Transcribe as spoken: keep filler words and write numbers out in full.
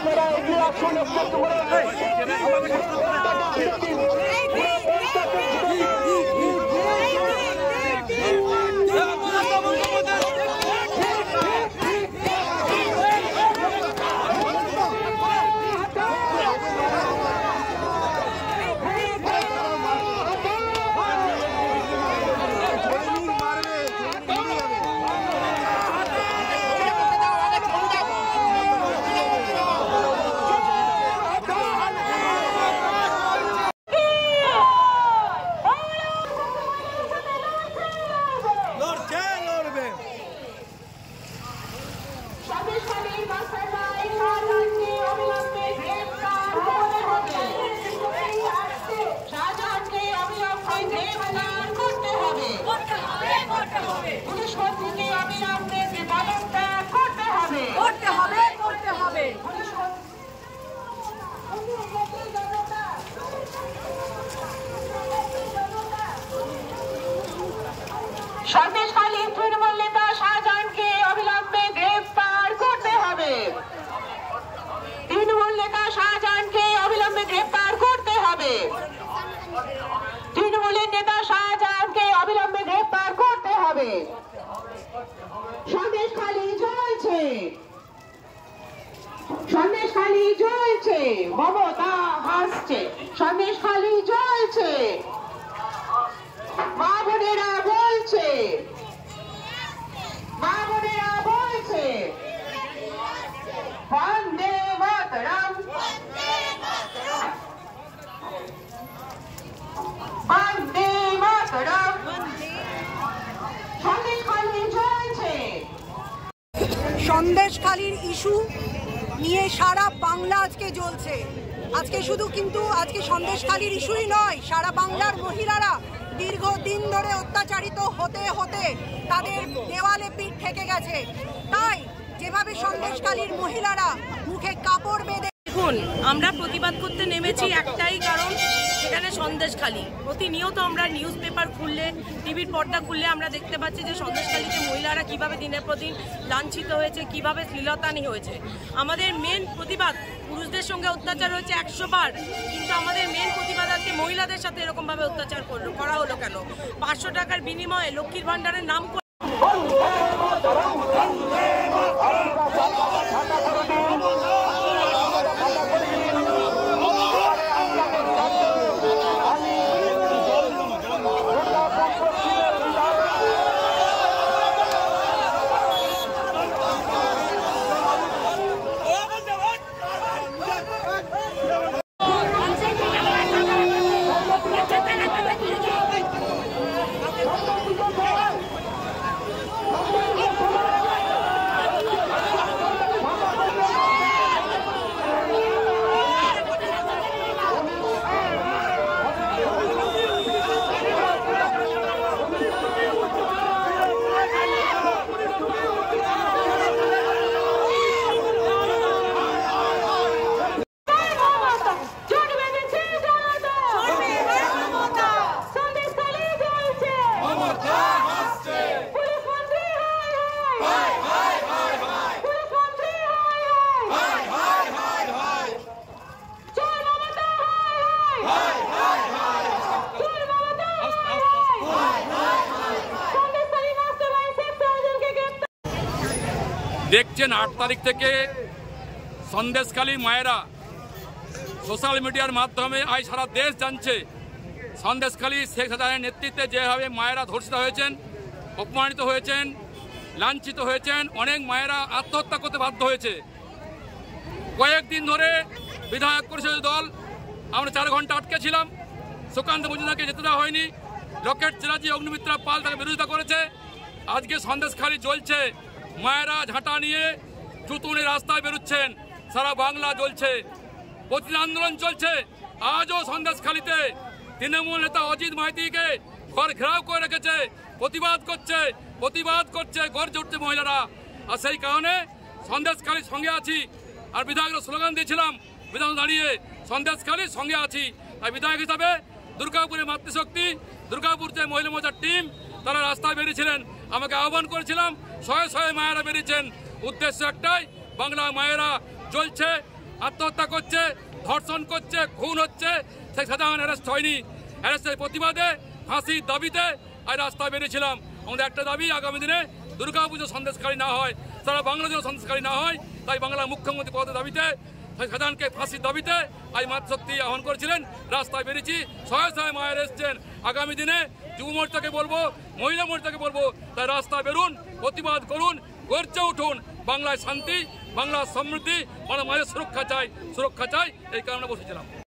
আপনারা এগিয়ে আসুন একটু করে সন্দেশখালী তৃণমূল নেতা শাহজাহানকে অবিলম্বে গ্রেফতার করতে হবে। তৃণমূল নেতা শাহজাহানকে অবিলম্বে গ্রেফতার করতে হবে। তৃণমূলের নেতা শাহজাহানকে অবিলম্বে গ্রেফতার করতে হবে। সন্দেশখালী জ্বলছে, সন্দেশখালী জ্বলছে, মমতা হাসছে। সন্দেশখালী জ্বলছে, মা বোনেরা বলছে, মা বোনেরা বলছে বন্দে মাতরম, বন্দে মাতরম। সন্দেশখালী জ্বলছে। সন্দেশখালীর ইস্যু নিয়ে সারা বাংলা আজকে জ্বলছে। আজকে শুধু কিন্তু আজকে সন্দেশখালীর ইস্যুই নয়, সারা বাংলার মহিলারা দীর্ঘদিন ধরে অত্যাচারিত হতে হতে তাদের দেওয়ালে পিঠ ঠেকে গেছে। তাই যেভাবে সন্দেশখালীর মহিলারা মুখে কাপড় বেঁধে, দেখুন আমরা প্রতিবাদ করতে নেমেছি একটাই কারণ, সেখানে সন্দেশখালী প্রতিনিয়ত আমরা নিউজ পেপার খুললে, টিভির পর্দা খুললে আমরা দেখতে পাচ্ছি যে সন্দেশখালীতে মহিলারা কিভাবে দিনের পর দিন লাঞ্ছিত হয়েছে, কিভাবে শ্লীলতানি হয়েছে। আমাদের মেন প্রতিবাদ, পুরুষদের সঙ্গে অত্যাচার হয়েছে একশো বার, কিন্তু আমাদের মেন প্রতিবাদ আজকে মহিলাদের সাথে এরকমভাবে অত্যাচার করা হলো কেন? পাঁচশো টাকার বিনিময়ে লক্ষ্মীর ভাণ্ডারের নাম করে দেখছেন আট তারিখ থেকে সন্দেশখালী মায়েরা সোশ্যাল মিডিয়ার মাধ্যমে আজ সারা দেশ জানছে সন্দেশখালী শেখ হাসিনার নেতৃত্বে যেভাবে মায়েরা ধর্ষিত হয়েছেন, অপমানিত হয়েছেন, লাঞ্ছিত হয়েছেন। অনেক মায়েরা আত্মহত্যা করতে বাধ্য হয়েছে। কয়েকদিন ধরে বিধায়ক পরিষদ দল আমরা চার ঘন্টা আটকে ছিলাম, সুকান্ত মজুমদারকে যেতে দেওয়া হয়নি। রকেট চ্যাটার্জি, অগ্নিমিত্রা পাল তাকে বিরোধিতা করেছে। আজকে সন্দেশখালী জ্বলছে, মায়েরা ঝাঁটা নিয়ে জুতো নিয়ে রাস্তায় বেরোচ্ছেন, সারা বাংলা জ্বলছে, প্রতিদিন আন্দোলন চলছে। আজও সন্দেশখালীতে তৃণমূল নেতা অজিত মাইতিকে ঘর ঘেরাও করে রেখেছে, প্রতিবাদ করছে, প্রতিবাদ করছে, গর্জে উঠছে মহিলারা। আর সেই কারণে সন্দেশখালীর সঙ্গে আছি। আর বিধায়করা স্লোগান দিয়েছিলাম বিধান দাঁড়িয়ে, সন্দেশখালীর সঙ্গে আছি। তাই বিধায়ক হিসাবে দুর্গাপুরের মাতৃশক্তি, দুর্গাপুর যে মহিলা মোর্চার টিম, তারা রাস্তায় বেরিয়েছিলেন, আমাকে আহ্বান করেছিলাম, শয়ে শয়ে মায়েরা বেরিয়েছেন। উদ্দেশ্য একটাই, বাংলা মায়েরা জ্বলছে। আত্মহত্যা করছে, ধর্ষণ করছে, খুন হচ্ছে, শেখ শাহজাহান অ্যারেস্ট হয়নি। অ্যারেস্টের প্রতিবাদে, ফাঁসির দাবিতে আজ রাস্তায় বেরিয়েছিলাম। আমাদের একটা দাবি, আগামী দিনে দুর্গা পুজো সন্দেশখালী না হয়, সারা বাংলা যেন সন্দেশখালী না হয়। তাই বাংলার মুখ্যমন্ত্রী পদের দাবিতে, শাহজাহানকে ফাঁসির দাবিতে আজ মাতৃশক্তি আহ্বান করেছিলেন, রাস্তায় বেরিয়েছি। শয়ে শয়ে মায়ের এসছেন। আগামী দিনে যুব মোর্চাকে বলবো, মহিলা মোর্চাকে বলবো, তাই রাস্তায় বেরুন, প্রতিবাদ করুন, গর্জে উঠুন। বাংলায় শান্তি, বাংলার সমৃদ্ধি, বাংলা মায়ের সুরক্ষা চাই, সুরক্ষা চাই, এই কারণে বসেছিলাম।